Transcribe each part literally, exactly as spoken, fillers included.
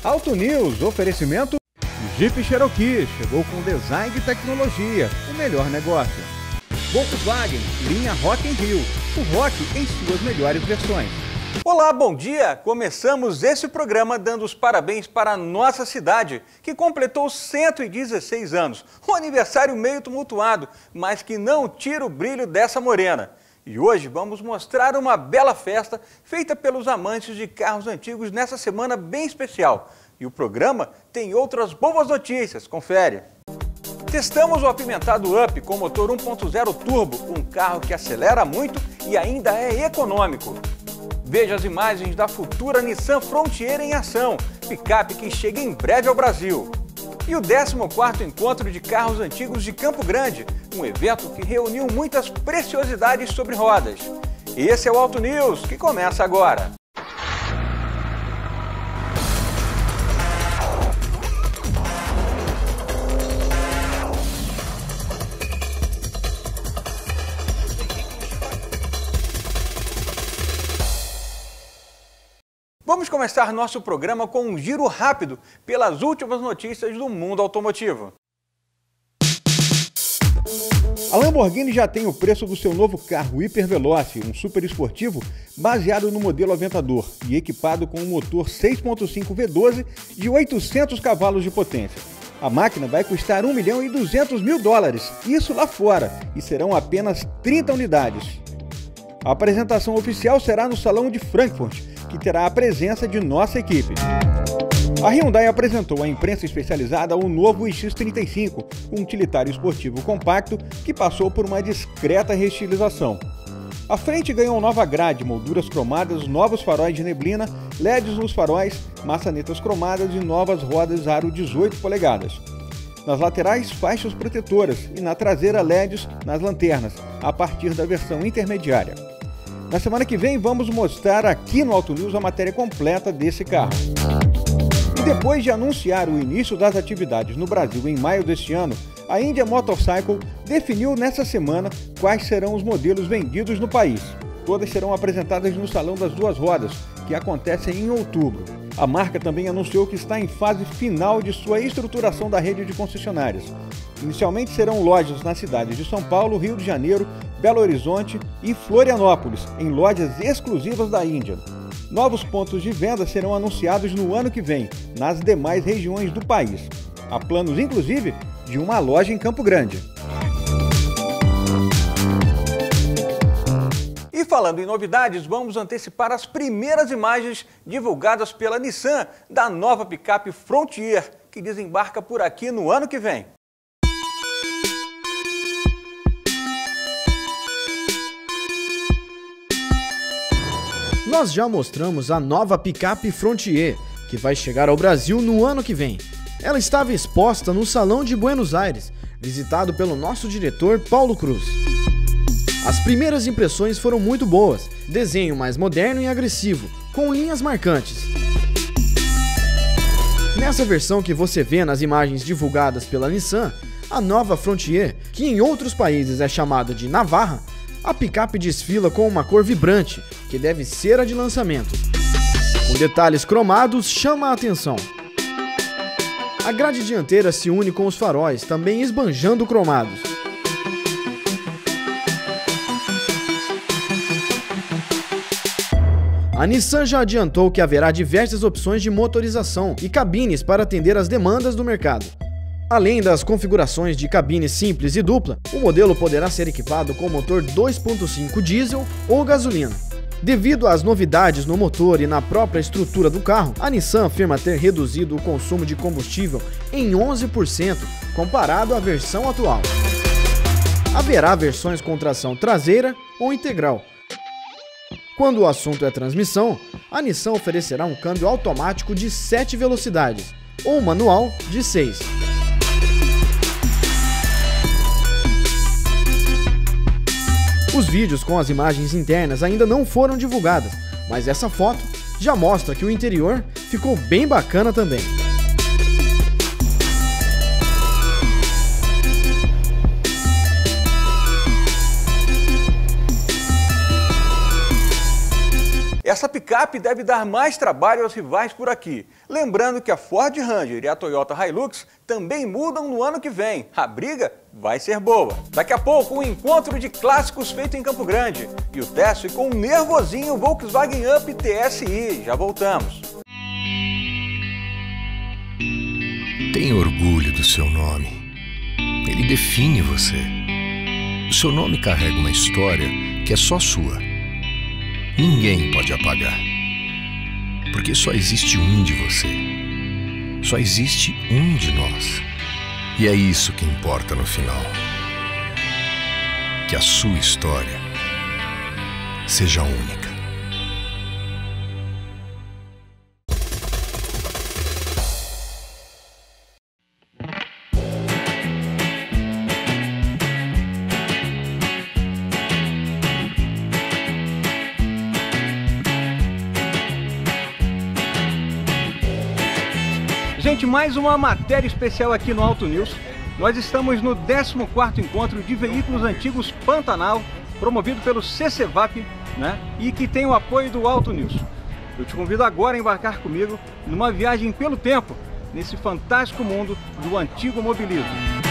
Auto News, oferecimento Jeep Cherokee, chegou com design e tecnologia, o melhor negócio. Volkswagen, linha Rock in Rio, o rock em suas melhores versões. Olá, bom dia! Começamos esse programa dando os parabéns para a nossa cidade, que completou cento e dezesseis anos. Um aniversário meio tumultuado, mas que não tira o brilho dessa morena. E hoje vamos mostrar uma bela festa feita pelos amantes de carros antigos nessa semana bem especial. E o programa tem outras boas notícias, confere. Testamos o apimentado Up com motor um ponto zero turbo, um carro que acelera muito e ainda é econômico. Veja as imagens da futura Nissan Frontier em ação, picape que chega em breve ao Brasil. E o décimo quarto Encontro de Carros Antigos de Campo Grande, um evento que reuniu muitas preciosidades sobre rodas. Esse é o Auto News, que começa agora. Vamos começar nosso programa com um giro rápido pelas últimas notícias do mundo automotivo. A Lamborghini já tem o preço do seu novo carro Hyperveloce, um super esportivo baseado no modelo Aventador e equipado com um motor seis ponto cinco V doze de oitocentos cavalos de potência. A máquina vai custar um milhão e duzentos mil dólares, isso lá fora, e serão apenas trinta unidades. A apresentação oficial será no Salão de Frankfurt, que terá a presença de nossa equipe. A Hyundai apresentou à imprensa especializada o novo iX trinta e cinco, um utilitário esportivo compacto que passou por uma discreta reestilização. A frente ganhou nova grade, molduras cromadas, novos faróis de neblina, L E Ds nos faróis, maçanetas cromadas e novas rodas aro dezoito polegadas. Nas laterais, faixas protetoras e na traseira L E Ds nas lanternas, a partir da versão intermediária. Na semana que vem vamos mostrar aqui no Auto News a matéria completa desse carro. E depois de anunciar o início das atividades no Brasil em maio deste ano, a India Motorcycle definiu nessa semana quais serão os modelos vendidos no país. Todas serão apresentadas no Salão das Duas Rodas, que acontece em outubro. A marca também anunciou que está em fase final de sua estruturação da rede de concessionárias. Inicialmente serão lojas nas cidades de São Paulo, Rio de Janeiro, Belo Horizonte e Florianópolis, em lojas exclusivas da Índia. Novos pontos de venda serão anunciados no ano que vem, nas demais regiões do país. Há planos, inclusive, de uma loja em Campo Grande. E falando em novidades, vamos antecipar as primeiras imagens divulgadas pela Nissan da nova picape Frontier, que desembarca por aqui no ano que vem. Nós já mostramos a nova picape Frontier, que vai chegar ao Brasil no ano que vem. Ela estava exposta no Salão de Buenos Aires, visitado pelo nosso diretor Paulo Cruz. As primeiras impressões foram muito boas, desenho mais moderno e agressivo, com linhas marcantes. Nessa versão que você vê nas imagens divulgadas pela Nissan, a nova Frontier, que em outros países é chamada de Navarra, a picape desfila com uma cor vibrante, que deve ser a de lançamento. Com detalhes cromados, chama a atenção. A grade dianteira se une com os faróis, também esbanjando cromados. A Nissan já adiantou que haverá diversas opções de motorização e cabines para atender às demandas do mercado. Além das configurações de cabine simples e dupla, o modelo poderá ser equipado com motor dois ponto cinco diesel ou gasolina. Devido às novidades no motor e na própria estrutura do carro, a Nissan afirma ter reduzido o consumo de combustível em onze por cento comparado à versão atual. Haverá versões com tração traseira ou integral. Quando o assunto é transmissão, a Nissan oferecerá um câmbio automático de sete velocidades ou manual de seis. Os vídeos com as imagens internas ainda não foram divulgadas, mas essa foto já mostra que o interior ficou bem bacana também. Essa picape deve dar mais trabalho aos rivais por aqui. Lembrando que a Ford Ranger e a Toyota Hilux também mudam no ano que vem. A briga vai ser boa. Daqui a pouco, um encontro de clássicos feito em Campo Grande. E o teste com um nervosinho Volkswagen Up T S I. Já voltamos. Tenha orgulho do seu nome. Ele define você. O seu nome carrega uma história que é só sua. Ninguém pode apagar. Porque só existe um de você. Só existe um de nós. E é isso que importa no final. Que a sua história seja única. Gente, mais uma matéria especial aqui no Auto News. Nós estamos no décimo quarto encontro de veículos antigos Pantanal, promovido pelo C C V A P, né? E que tem o apoio do Auto News. Eu te convido agora a embarcar comigo numa viagem pelo tempo, nesse fantástico mundo do antigo mobilismo.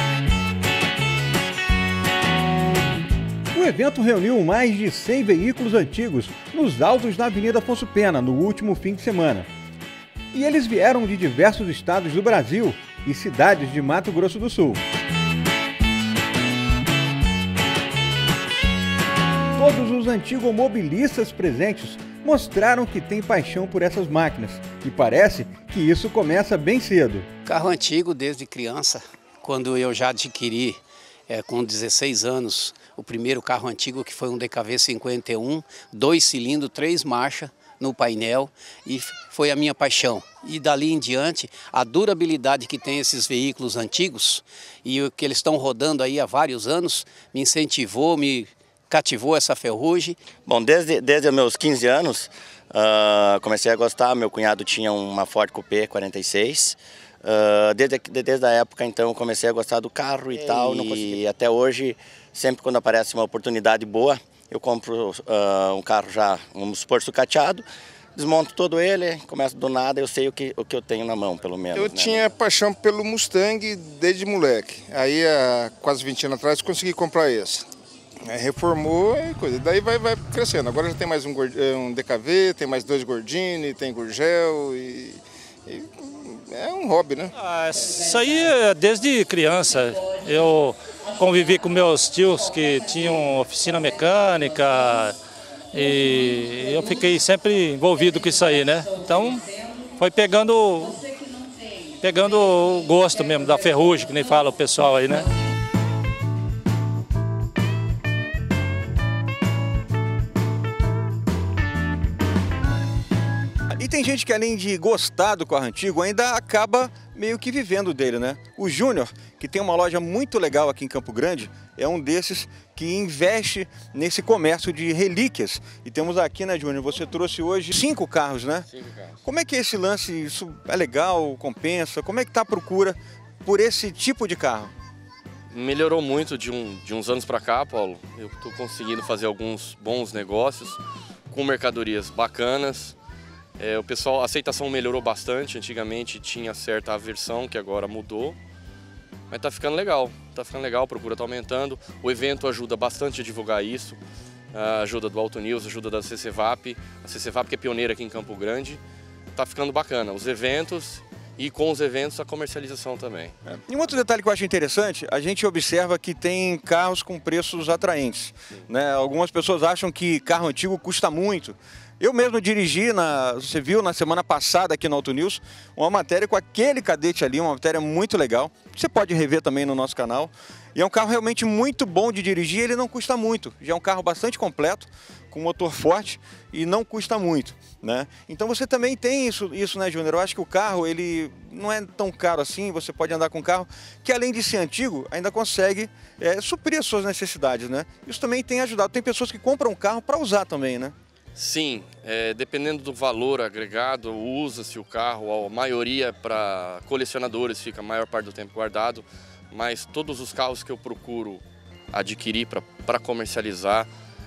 O evento reuniu mais de cem veículos antigos nos altos da Avenida Afonso Pena, no último fim de semana. E eles vieram de diversos estados do Brasil e cidades de Mato Grosso do Sul. Todos os antigos mobilistas presentes mostraram que têm paixão por essas máquinas. E parece que isso começa bem cedo. Carro antigo desde criança, quando eu já adquiri é, com dezesseis anos o primeiro carro antigo, que foi um D K V cinquenta e um, dois cilindros, três marchas, no painel, e foi a minha paixão. E dali em diante, a durabilidade que tem esses veículos antigos e o que eles estão rodando aí há vários anos, me incentivou, me cativou essa ferrugem. Bom, desde, desde os meus quinze anos, uh, comecei a gostar. Meu cunhado tinha uma Ford Coupé quarenta e seis. Uh, desde, desde a época, então, eu comecei a gostar do carro e, e tal. Não consegui. Até hoje, sempre quando aparece uma oportunidade boa, eu compro uh, um carro já, vamos supor, sucateado, desmonto todo ele, começo do nada, eu sei o que, o que eu tenho na mão, pelo menos. Eu né? tinha paixão pelo Mustang desde moleque. Aí, há quase vinte anos atrás, consegui comprar esse. Aí, reformou e coisa. Daí vai, vai crescendo. Agora já tem mais um, um D K V, tem mais dois Gordini, tem Gurgel e, e é um hobby, né? Ah, isso aí é desde criança. Eu convivi com meus tios que tinham oficina mecânica e eu fiquei sempre envolvido com isso aí, né? Então foi pegando, pegando o gosto mesmo da ferrugem, que nem fala o pessoal aí, né? E tem gente que, além de gostar do carro antigo, ainda acaba meio que vivendo dele, né? O Júnior, que tem uma loja muito legal aqui em Campo Grande, é um desses que investe nesse comércio de relíquias. E temos aqui, né, Júnior, você trouxe hoje cinco carros, né? Cinco carros. Como é que é esse lance? Isso é legal? Compensa? Como é que tá a procura por esse tipo de carro? Melhorou muito de, um, de uns anos para cá, Paulo. Eu estou conseguindo fazer alguns bons negócios com mercadorias bacanas. É, o pessoal, a aceitação melhorou bastante. Antigamente tinha certa aversão, que agora mudou. Mas tá ficando legal, tá ficando legal, a procura tá aumentando. O evento ajuda bastante a divulgar isso. A ajuda do Auto News, ajuda da C C V A P. A C C V A P que é pioneira aqui em Campo Grande. Tá ficando bacana, os eventos e com os eventos a comercialização também. É. E um outro detalhe que eu acho interessante, a gente observa que tem carros com preços atraentes, né? Algumas pessoas acham que carro antigo custa muito. Eu mesmo dirigi, na, você viu na semana passada aqui no Auto News, uma matéria com aquele cadete ali, uma matéria muito legal. Você pode rever também no nosso canal. E é um carro realmente muito bom de dirigir, ele não custa muito. Já é um carro bastante completo, com motor forte e não custa muito, né? Então você também tem isso, isso, né, Júnior? Eu acho que o carro, ele não é tão caro assim, você pode andar com um carro que, além de ser antigo, ainda consegue é, suprir as suas necessidades, né? Isso também tem ajudado. Tem pessoas que compram um carro para usar também, né? Sim, é, dependendo do valor agregado, usa-se o carro, a maioria para colecionadores fica a maior parte do tempo guardado, mas todos os carros que eu procuro adquirir para comercializar,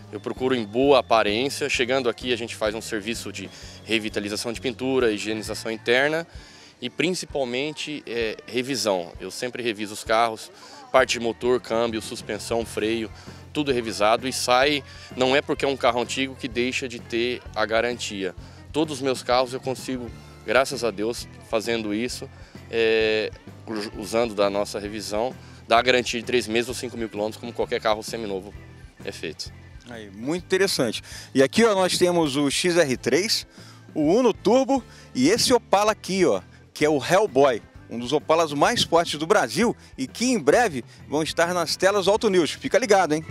Eu procuro em boa aparência. Chegando aqui, a gente faz um serviço de revitalização de pintura, higienização interna e principalmente é, revisão. Eu sempre reviso os carros, parte de motor, câmbio, suspensão, freio, tudo é revisado e sai. Não é porque é um carro antigo que deixa de ter a garantia. Todos os meus carros eu consigo, graças a Deus, fazendo isso, é, usando da nossa revisão, dá a garantia de três meses ou cinco mil quilômetros, como qualquer carro seminovo é feito. Aí, muito interessante. E aqui ó, nós temos o X R três, o Uno Turbo e esse Opala aqui, ó, que é o Hellboy, um dos Opalas mais fortes do Brasil e que em breve vão estar nas telas do Auto News. Fica ligado, hein?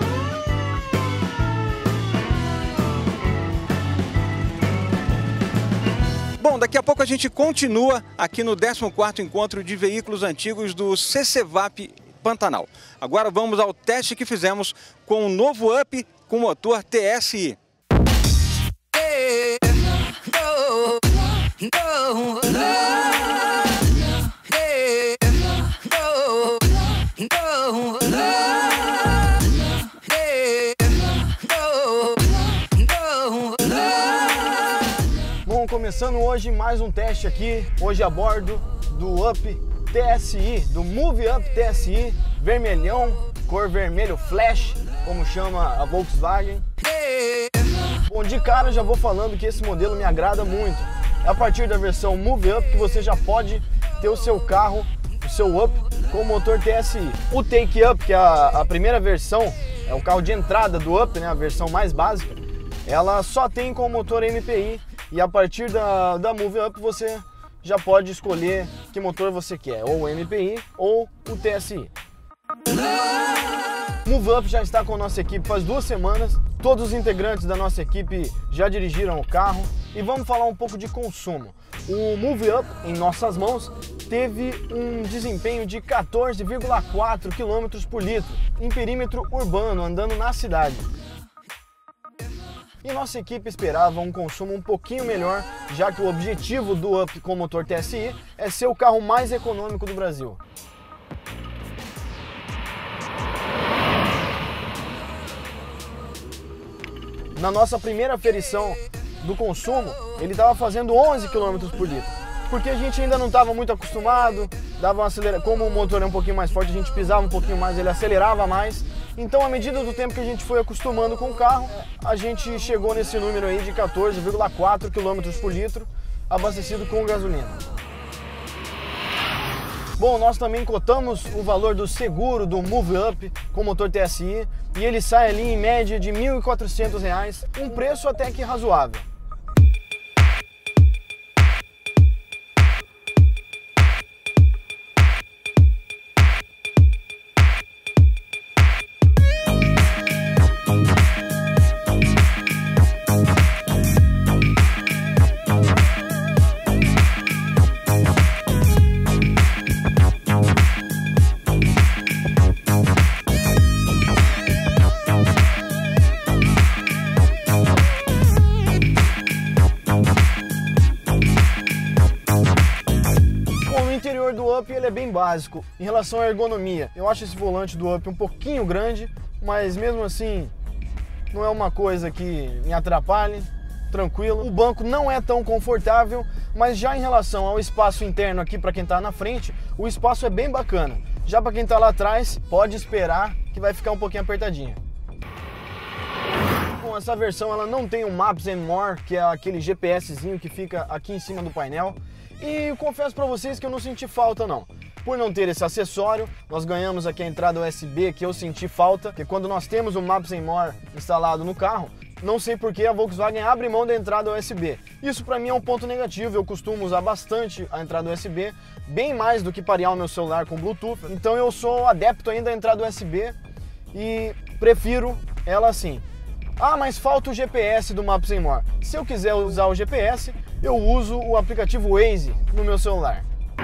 Bom, daqui a pouco a gente continua aqui no décimo quarto Encontro de Veículos Antigos do CCVAP Pantanal. Agora vamos ao teste que fizemos com o novo Up com motor T S I. Bom, começando hoje mais um teste aqui, hoje a bordo do Up T S I, do Move Up T S I, vermelhão, cor vermelho flash, como chama a Volkswagen. Bom, de cara eu já vou falando que esse modelo me agrada muito. É a partir da versão Move Up que você já pode ter o seu carro, o seu Up, com o motor T S I. O Take Up, que é a, a primeira versão, é o carro de entrada do Up, né, a versão mais básica, ela só tem com o motor M P I e a partir da, da Move Up você já pode escolher que motor você quer, ou o M P I ou o T S I. Move Up já está com a nossa equipe faz duas semanas, todos os integrantes da nossa equipe já dirigiram o carro e vamos falar um pouco de consumo. O Move Up, em nossas mãos, teve um desempenho de quatorze vírgula quatro quilômetros por litro em perímetro urbano, andando na cidade. E nossa equipe esperava um consumo um pouquinho melhor, já que o objetivo do Up com motor T S I é ser o carro mais econômico do Brasil. Na nossa primeira aferição do consumo, ele estava fazendo onze quilômetros por litro, porque a gente ainda não estava muito acostumado, dava uma acelera... como o motor é um pouquinho mais forte, a gente pisava um pouquinho mais, ele acelerava mais. Então, à medida do tempo que a gente foi acostumando com o carro, a gente chegou nesse número aí de quatorze vírgula quatro quilômetros por litro, abastecido com gasolina. Bom, nós também cotamos o valor do seguro do Move Up com motor T S I e ele sai ali em média de mil e quatrocentos reais, um preço até que razoável. Do Up ele é bem básico em relação à ergonomia. Eu acho esse volante do Up um pouquinho grande, mas mesmo assim não é uma coisa que me atrapalhe, tranquilo. O banco não é tão confortável, mas já em relação ao espaço interno aqui para quem está na frente, o espaço é bem bacana. Já para quem está lá atrás, pode esperar que vai ficar um pouquinho apertadinho. Bom, essa versão ela não tem o Maps and More, que é aquele GPSzinho que fica aqui em cima do painel. E eu confesso para vocês que eu não senti falta não. Por não ter esse acessório, nós ganhamos aqui a entrada U S B que eu senti falta, porque quando nós temos o Maps and More instalado no carro, não sei por que a Volkswagen abre mão da entrada U S B. Isso para mim é um ponto negativo, eu costumo usar bastante a entrada U S B, bem mais do que parear o meu celular com Bluetooth. Então eu sou adepto ainda da entrada U S B e prefiro ela assim. Ah, mas falta o G P S do Maps and More. Se eu quiser usar o G P S, eu uso o aplicativo Waze no meu celular.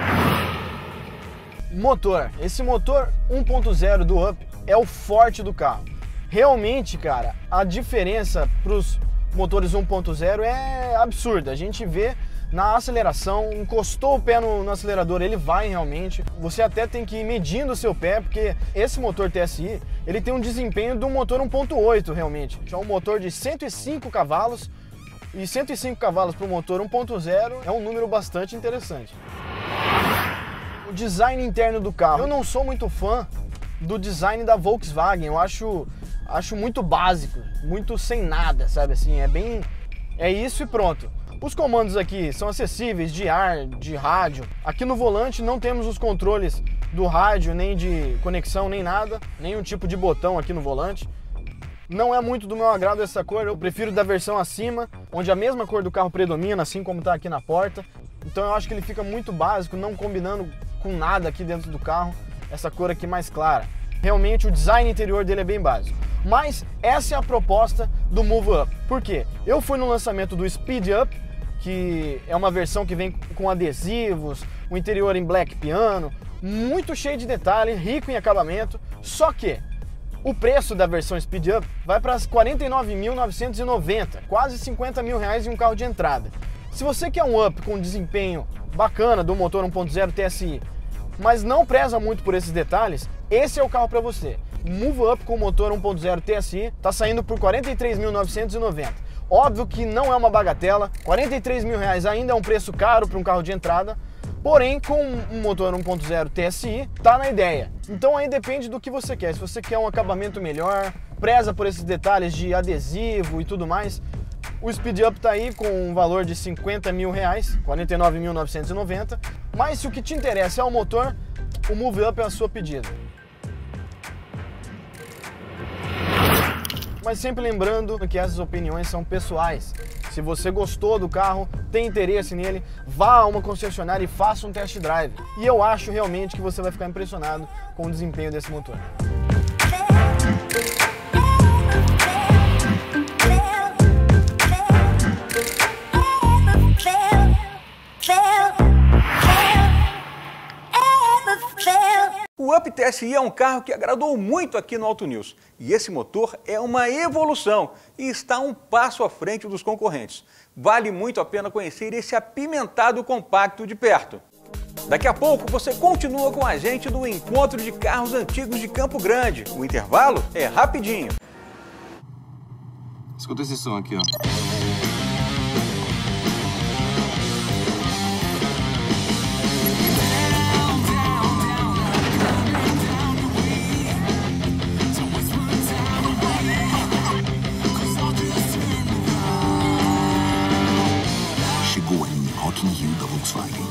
Motor. Esse motor um ponto zero do Up é o forte do carro. Realmente, cara, a diferença para os motores um ponto zero é absurda. A gente vê na aceleração, encostou o pé no, no acelerador, ele vai realmente. Você até tem que ir medindo o seu pé, porque esse motor T S I, ele tem um desempenho de um motor um ponto oito realmente. É um motor de cento e cinco cavalos, e cento e cinco cavalos para o motor um ponto zero é um número bastante interessante. O design interno do carro, eu não sou muito fã do design da Volkswagen, eu acho, acho muito básico, muito sem nada, sabe assim, é bem, é isso e pronto. Os comandos aqui são acessíveis de ar, de rádio. Aqui no volante não temos os controles do rádio, nem de conexão, nem nada, nenhum tipo de botão aqui no volante. Não é muito do meu agrado essa cor, eu prefiro da versão acima, onde a mesma cor do carro predomina, assim como está aqui na porta. Então eu acho que ele fica muito básico, não combinando com nada aqui dentro do carro, essa cor aqui mais clara. Realmente o design interior dele é bem básico. Mas essa é a proposta do Move Up. Por quê? Eu fui no lançamento do Speed Up, que é uma versão que vem com adesivos, o interior em black piano, muito cheio de detalhe, rico em acabamento, só que o preço da versão Speed Up vai para quarenta e nove mil novecentos e noventa, quase cinquenta mil reais em um carro de entrada. Se você quer um Up com desempenho bacana do motor um ponto zero T S I, mas não preza muito por esses detalhes, esse é o carro para você. Move Up com motor um ponto zero T S I está saindo por quarenta e três mil novecentos e noventa. Óbvio que não é uma bagatela, quarenta e três mil reais ainda é um preço caro para um carro de entrada, porém com um motor um ponto zero T S I tá na ideia. Então aí depende do que você quer. Se você quer um acabamento melhor, preza por esses detalhes de adesivo e tudo mais, o Speed Up tá aí com um valor de cinquenta mil reais, quarenta e nove mil novecentos e noventa. Mas se o que te interessa é o motor, o Move Up é a sua pedida. Mas sempre lembrando que essas opiniões são pessoais. Se você gostou do carro, tem interesse nele, vá a uma concessionária e faça um test drive. E eu acho realmente que você vai ficar impressionado com o desempenho desse motor. O Up T S I é um carro que agradou muito aqui no Auto News. E esse motor é uma evolução e está um passo à frente dos concorrentes. Vale muito a pena conhecer esse apimentado compacto de perto. Daqui a pouco você continua com a gente no Encontro de Carros Antigos de Campo Grande. O intervalo é rapidinho. Escuta esse som aqui, ó. Rock in Rio da Volkswagen.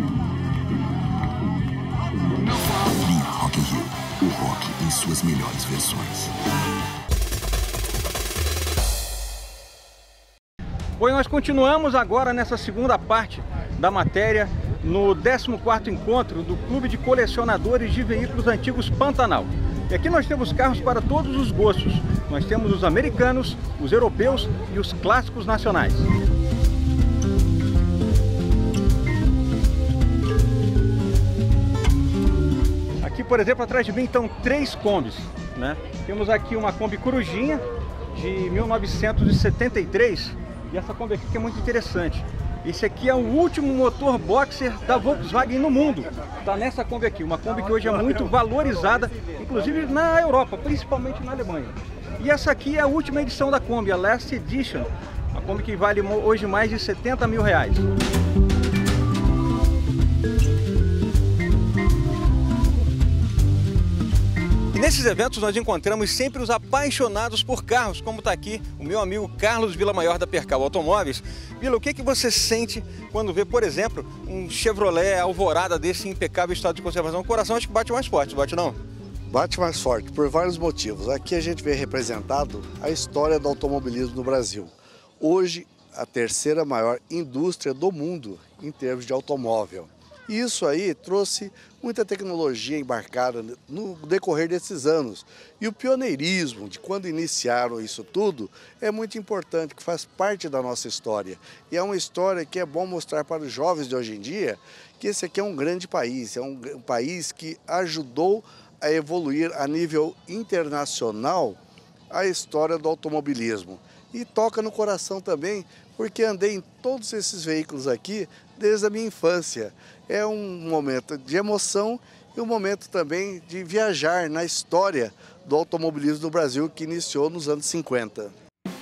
Linha Rock in Rio, o rock em suas melhores versões. Bom, nós continuamos agora nessa segunda parte da matéria no décimo quarto encontro do Clube de Colecionadores de Veículos Antigos Pantanal. E aqui nós temos carros para todos os gostos. Nós temos os americanos, os europeus e os clássicos nacionais. Aqui, por exemplo, atrás de mim estão três Kombis, né? Temos aqui uma Kombi Corujinha de mil novecentos e setenta e três e essa Kombi aqui que é muito interessante. Esse aqui é o último motor boxer da Volkswagen no mundo. Está nessa Kombi aqui, uma Kombi que hoje é muito valorizada, inclusive na Europa, principalmente na Alemanha. E essa aqui é a última edição da Kombi, a Last Edition, a Kombi que vale hoje mais de setenta mil reais. E nesses eventos nós encontramos sempre os apaixonados por carros, como está aqui o meu amigo Carlos Villamaior da Percal Automóveis. Vila, o que, que você sente quando vê, por exemplo, um Chevrolet Alvorada desse impecável estado de conservação? O coração acho que bate mais forte, bate não? Bate mais forte, por vários motivos. Aqui a gente vê representado a história do automobilismo no Brasil. Hoje, a terceira maior indústria do mundo em termos de automóvel. E isso aí trouxe muita tecnologia embarcada no decorrer desses anos. E o pioneirismo de quando iniciaram isso tudo é muito importante, que faz parte da nossa história. E é uma história que é bom mostrar para os jovens de hoje em dia que esse aqui é um grande país, é um, um país que ajudou a evoluir a nível internacional a história do automobilismo. E toca no coração também porque andei em todos esses veículos aqui desde a minha infância. É um momento de emoção e um momento também de viajar na história do automobilismo do Brasil, que iniciou nos anos cinquenta.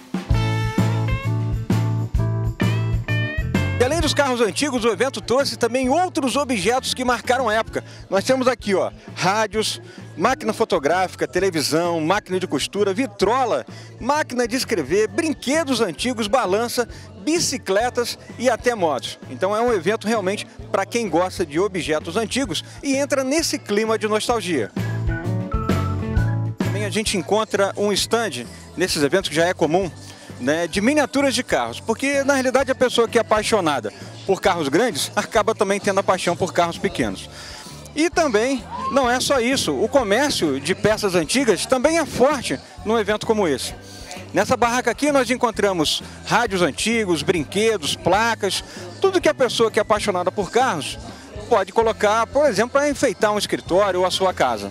E além dos carros antigos, o evento trouxe também outros objetos que marcaram a época. Nós temos aqui, ó, rádios, máquina fotográfica, televisão, máquina de costura, vitrola, máquina de escrever, brinquedos antigos, balança, bicicletas e até motos. Então é um evento realmente para quem gosta de objetos antigos e entra nesse clima de nostalgia. Também a gente encontra um stand nesses eventos que já é comum, né, de miniaturas de carros, porque na realidade a pessoa que é apaixonada por carros grandes acaba também tendo a paixão por carros pequenos. E também não é só isso, o comércio de peças antigas também é forte num evento como esse. Nessa barraca aqui nós encontramos rádios antigos, brinquedos, placas, tudo que a pessoa que é apaixonada por carros pode colocar, por exemplo, para enfeitar um escritório ou a sua casa.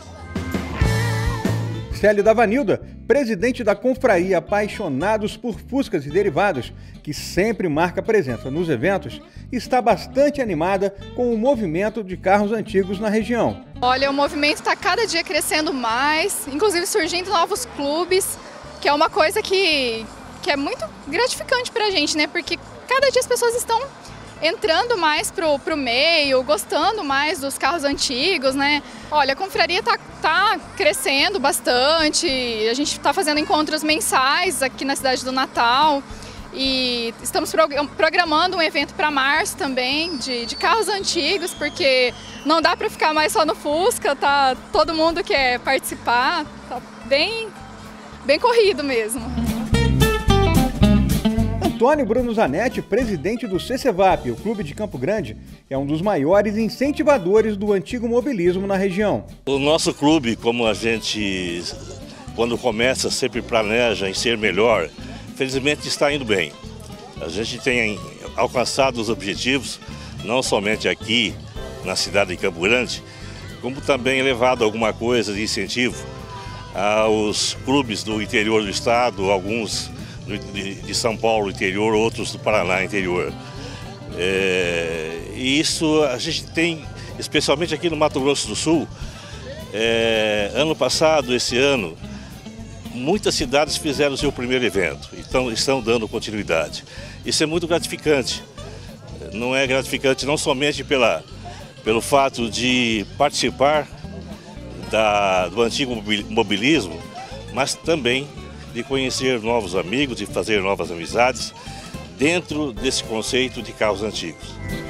Célio Davanilda, presidente da Confraria Apaixonados por Fuscas e Derivados, que sempre marca presença nos eventos, está bastante animada com o movimento de carros antigos na região. Olha, o movimento está cada dia crescendo mais, inclusive surgindo novos clubes, que é uma coisa que, que é muito gratificante para a gente, né? Porque cada dia as pessoas estão entrando mais pro, pro meio, gostando mais dos carros antigos, né? Olha, a confraria tá, tá crescendo bastante, a gente está fazendo encontros mensais aqui na cidade do Natal e estamos programando um evento para março também de, de carros antigos, porque não dá para ficar mais só no Fusca, tá? Todo mundo quer participar, tá bem, bem corrido mesmo. Antônio Bruno Zanetti, presidente do C C V A P, o Clube de Campo Grande, é um dos maiores incentivadores do antigo mobilismo na região. O nosso clube, como a gente, quando começa, sempre planeja em ser melhor, felizmente está indo bem. A gente tem alcançado os objetivos, não somente aqui na cidade de Campo Grande, como também levado alguma coisa de incentivo aos clubes do interior do estado, alguns de São Paulo interior, outros do Paraná interior. É, e isso a gente tem, especialmente aqui no Mato Grosso do Sul, é, ano passado, esse ano, muitas cidades fizeram o seu primeiro evento, então estão dando continuidade. Isso é muito gratificante. Não é gratificante não somente pela, pelo fato de participar da, do antigo mobilismo, mas também de conhecer novos amigos, de fazer novas amizades dentro desse conceito de carros antigos.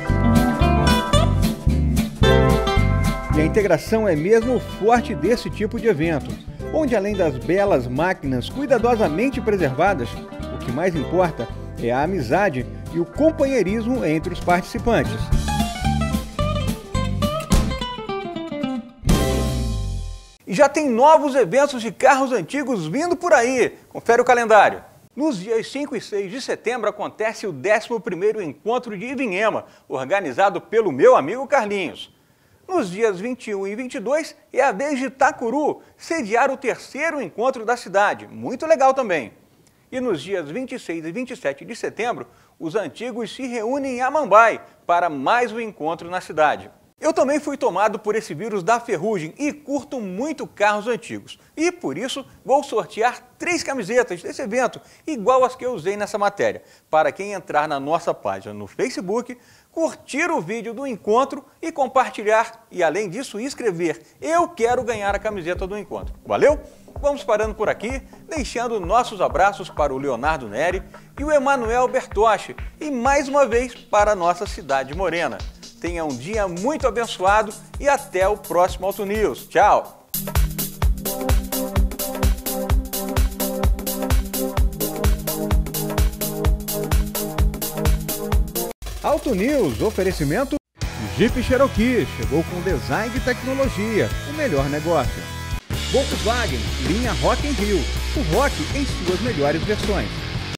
E a integração é mesmo o forte desse tipo de evento, onde além das belas máquinas cuidadosamente preservadas, o que mais importa é a amizade e o companheirismo entre os participantes. E já tem novos eventos de carros antigos vindo por aí. Confere o calendário. Nos dias cinco e seis de setembro acontece o décimo primeiro Encontro de Ivinhema, organizado pelo meu amigo Carlinhos. Nos dias vinte e um e vinte e dois é a vez de Itacuru sediar o terceiro encontro da cidade. Muito legal também. E nos dias vinte e seis e vinte e sete de setembro, os antigos se reúnem em Amambai para mais um encontro na cidade. Eu também fui tomado por esse vírus da ferrugem e curto muito carros antigos. E por isso vou sortear três camisetas desse evento, igual as que eu usei nessa matéria, para quem entrar na nossa página no Facebook, curtir o vídeo do encontro e compartilhar. E além disso, escrever: eu quero ganhar a camiseta do encontro. Valeu? Vamos parando por aqui, deixando nossos abraços para o Leonardo Neri e o Emanuel Bertoche. E mais uma vez para a nossa cidade morena. Tenha um dia muito abençoado e até o próximo Auto News. Tchau! Auto News, oferecimento Jeep Cherokee, chegou com design e tecnologia, o melhor negócio. Volkswagen, linha Rock in Rio, o rock em suas melhores versões.